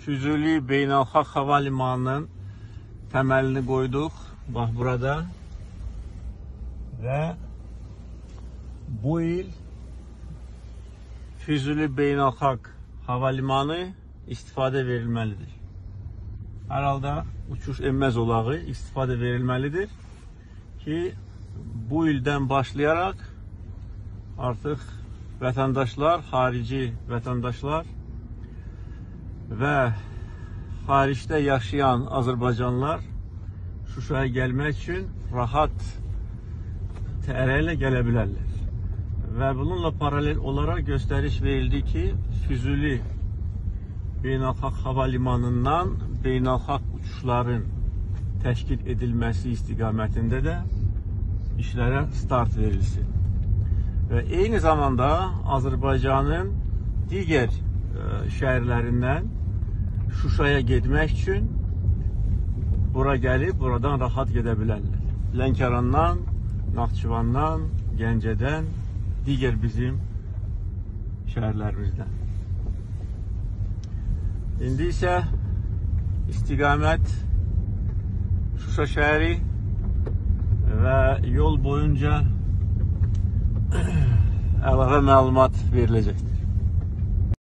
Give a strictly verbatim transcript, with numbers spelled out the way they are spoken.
Füzuli Beynəlxalq Hava Limanının təməlini qoyduq. Bax burada. Və bu il Füzuli Beynəlxalq Hava Limanı istifadə verilməlidir. Hər halda uçuş enməz olağı istifadə verilməlidir ki, bu ildən başlayaraq artıq vətəndaşlar, xarici vətəndaşlar və xaricdə yaşayan Azərbaycanlılar Şuşaya gəlmək üçün rahat təyyarə ilə gələ bilərlər. Və bununla paralel olaraq göstəriş verildi ki, Füzuli Beynəlxalq Hava Limanından beynəlxalq uçuşların təşkil edilməsi istiqamətində də işlərə start verilsin. Və eyni zamanda Azərbaycanın digər şəhərlərindən Şuşaya getmək üçün bura gəlib, buradan rahat gedə bilərlər. Lənkərandan, Naxçıvandan, Gəncədən, digər bizim şəhərlərimizdən. İndi isə istiqamət Şuşa şəhəri və yol boyunca əlavə məlumat veriləcəkdir.